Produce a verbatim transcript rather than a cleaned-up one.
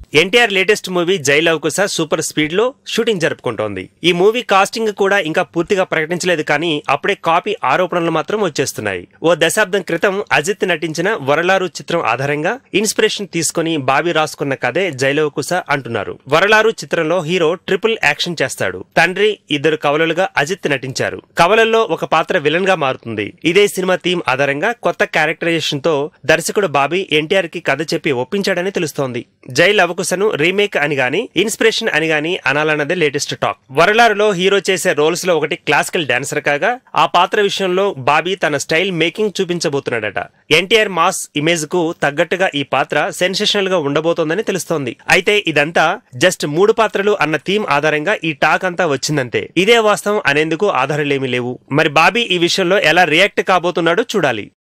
NTR latest movie Jai Lava Kusa super speed లో shooting జరుపుకుంటోంది. ఈ మూవీ కాస్టింగ్ కూడా ఇంకా పూర్తిగా ప్రకటించలేదు, కానీ అప్పుడే కాపీ ఆరోపణలు మాత్రం వచ్చేస్తున్నాయి. ఓ దశాబ్దం క్రితం అజిత్ నటించిన వరలారు చిత్రం ఆధారంగా ఇన్స్పిరేషన్ తీసుకుని బాబీ రాసుకున్న కథే జై లవకుశ అంటున్నారు. వరలారు చిత్రంలో హీరో ట్రిపుల్ యాక్షన్ చేస్తాడు. తండ్రి, ఇద్దరు కవలలుగా అజిత్ నటించారు. కవలల్లో ఒక పాత్ర విలన్ గా మారుతుంది. ఇదే సినిమా థీమ్ ఆధారంగా కొత్త క్యారెక్టరైజేషన్ తో దర్శకుడు బాబీ ఎన్టీఆర్ కి కథ చెప్పి ఒప్పించాడని తెలుస్తోంది. జై లవకుశను రీమేక్ అని గాని ఇన్స్పిరేషన్ అని గాని అనాలన్నదే లేటెస్ట్ టాక్. వరలారులో హీరో చేసే రోల్స్ లో ఒకటి క్లాసికల్ డాన్సర్ కాగా, ఆ పాత్ర విషయంలో బాబీ తన స్టైల్ మేకింగ్ చూపించబోతున్నాడట. ఎన్టీఆర్ మాస్ ఇమేజ్ కు తగ్గట్టుగా ఈ పాత్ర సెన్సేషనల్ గా ఉండబోతోందని తెలుస్తోంది. అయితే ఇదంతా జస్ట్ మూడు పాత్రలు అన్న థీమ్ ఆధారంగా ఈ టాక్ అంతా వచ్చిందంతే. ఇదే వాస్తవం అనేందుకు ఆధారాలేమీ లేవు. మరి బాబీ ఈ విషయంలో ఎలా రియాక్ట్ కాబోతున్నాడో చూడాలి.